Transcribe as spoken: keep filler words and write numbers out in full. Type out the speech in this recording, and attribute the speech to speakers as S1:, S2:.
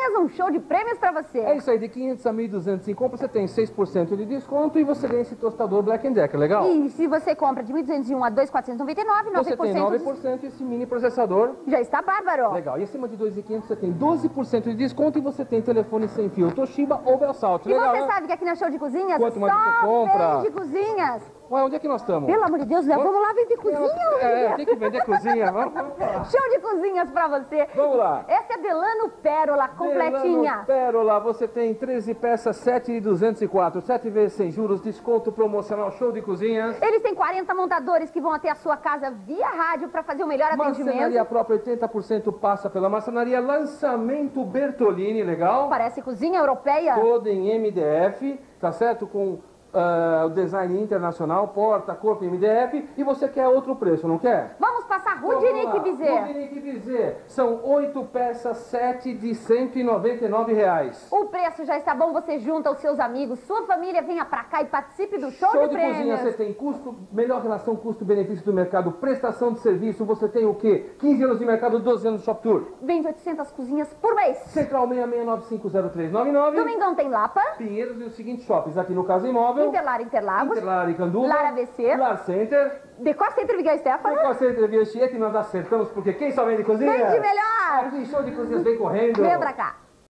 S1: Cozinhas, um show de prêmios pra você.
S2: É isso aí, de quinhentos a mil e duzentos em compra, você tem seis por cento de desconto e você ganha esse tostador Black Decker, legal?
S1: E se você compra de mil duzentos e um a dois mil quatrocentos e noventa e nove, nove por cento
S2: você tem nove por cento e esse mini processador.
S1: já está bárbaro.
S2: Legal, e acima de dois mil e quinhentos você tem doze por cento de desconto e você tem telefone sem fio Toshiba ou Belsalt,
S1: E
S2: legal,
S1: você
S2: né?
S1: sabe que aqui na Show de Cozinhas
S2: Quanto mais você
S1: só
S2: compra?
S1: vende cozinhas.
S2: Ué, onde é que nós estamos?
S1: Pelo amor de Deus, Léo, vamos lá vender cozinha.
S2: É, tem que vender cozinha, vamos, vamos lá.
S1: Show de cozinhas pra você.
S2: Vamos lá.
S1: Essa é Delano Pérola, completinha.
S2: Delano Pérola, você tem treze peças, sete mil duzentos e quatro, sete vezes sem juros, desconto promocional, show de cozinhas.
S1: Eles têm quarenta montadores que vão até a sua casa via rádio pra fazer o melhor atendimento.
S2: Marcenaria própria, oitenta por cento passa pela marcenaria. Lançamento Bertolini, legal?
S1: Parece cozinha europeia.
S2: Todo em M D F, tá certo? Com uh, o design internacional, porta, corpo em M D F. E você quer outro preço, não quer?
S1: Vamos passar Rudinick Bezerra.
S2: Rudinick Bezerra. São oito peças, sete de cento e noventa e nove reais.
S1: O preço já está bom, você junta os seus amigos, sua família, venha pra cá e participe do show,
S2: Show
S1: de,
S2: de
S1: prêmios.
S2: cozinha, você tem custo, melhor relação custo-benefício do mercado, prestação de serviço, você tem o quê? quinze anos de mercado, doze anos de Shop Tour.
S1: Vende oitocentas cozinhas por mês.
S2: Central seis seis nove cinco zero três nove nove.
S1: Domingão tem Lapa.
S2: Pinheiros e os seguintes shoppings, aqui no Casa Imóvel.
S1: Interlar Interlagos.
S2: Interlar e Canduva.
S1: Lar A B C.
S2: Lar Center.
S1: Decor Center Miguel Stefano.
S2: Decor Center Via Chieta e nós acertamos, porque quem só vende cozinha?
S1: Vende melhor.
S2: Aqui, show de cozinhas, vem correndo.
S1: Vem pra cá.